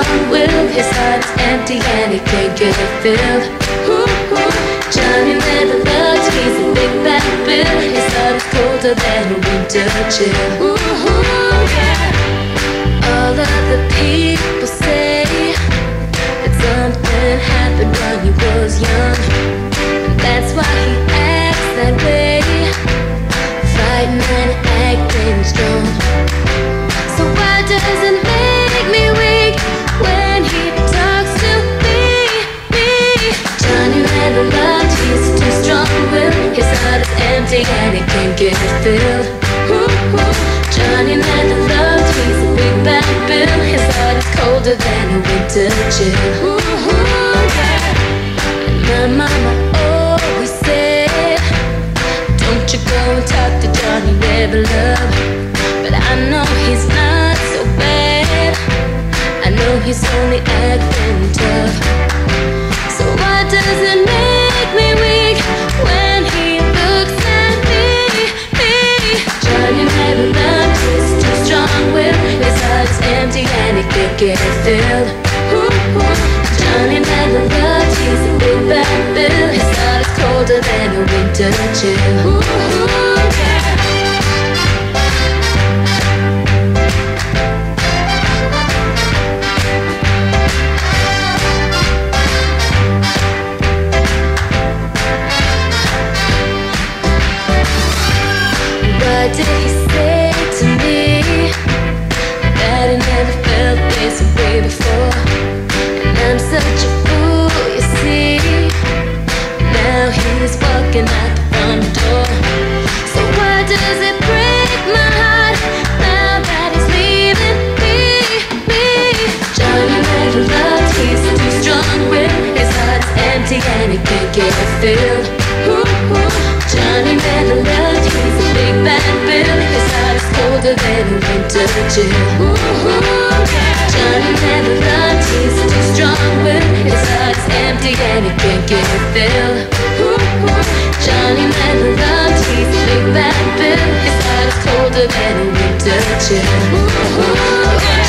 strong will. His heart is empty and he can't get it filled. Johnny never loved, he's a big bad bill. His heart is colder than a winter chill. All of the people say that something happened when he was young, and that's why he acts that way, fighting and acting strong. So why does it make me weak when he talks to me? Johnny never loved, he's too strong-willed. His heart is empty and he can't get it filled. Johnny never loved, he's a big bad bill. His heart is colder than a winter chill. And my mama always said, don't you go and talk to Johnny, never love. But I know he's not so bad, I know he's only acting tough. So why does it make me weak when he looks at me? Johnny never loved, he's too strong-willed. His heart is empty and he can't get it filled. Johnny never loved, he's a big bad bill. His heart is colder than a winter chill. What did he say to me that he never felt this way before? And I'm such a fool, you see. Now he's walking out the front door. So why does it break my heart now that he's leaving me? Johnny never loved, he's too strong-willed. His heart is empty and he can't get it filled. Johnny never loved, he's a big bad bill. His heart is colder than a winter chill. Johnny never loved, he's too strong-willed. His heart is empty and he can't get it filled. Johnny never loved, he's a big bad bill. His heart is colder than a winter chill.